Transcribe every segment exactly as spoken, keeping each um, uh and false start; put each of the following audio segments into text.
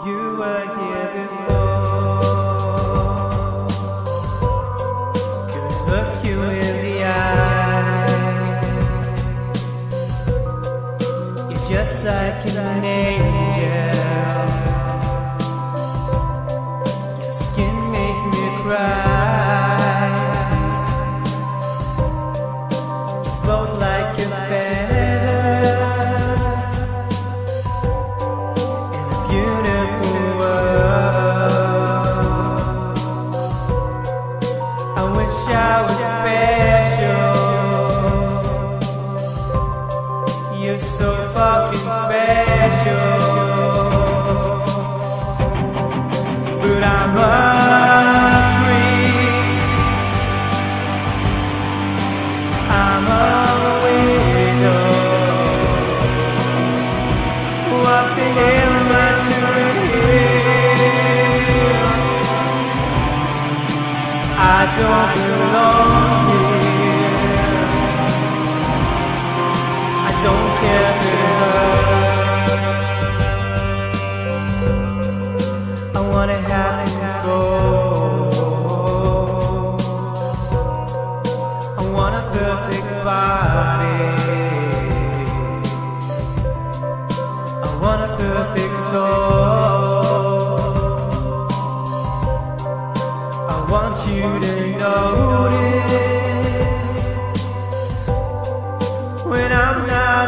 You were here before. Could look you in the eye. You're just like an angel. Your skin makes me cry. You float like a feather in a beautiful world. I wish I was special. You're so fucking special. But I'm a creep. I'm a widow. What the hell am I doing here? I don't belong here. I don't care for love. I wanna have control. I want a perfect body. I want a perfect soul. I want you to notice when I'm not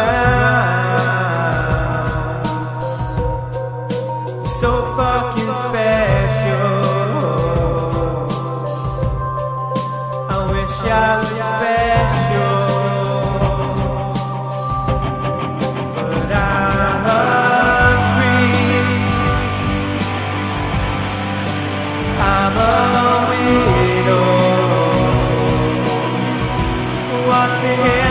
around. You're so fucking special. I wish I was special. But I'm a creep. I'm a widow. What the hell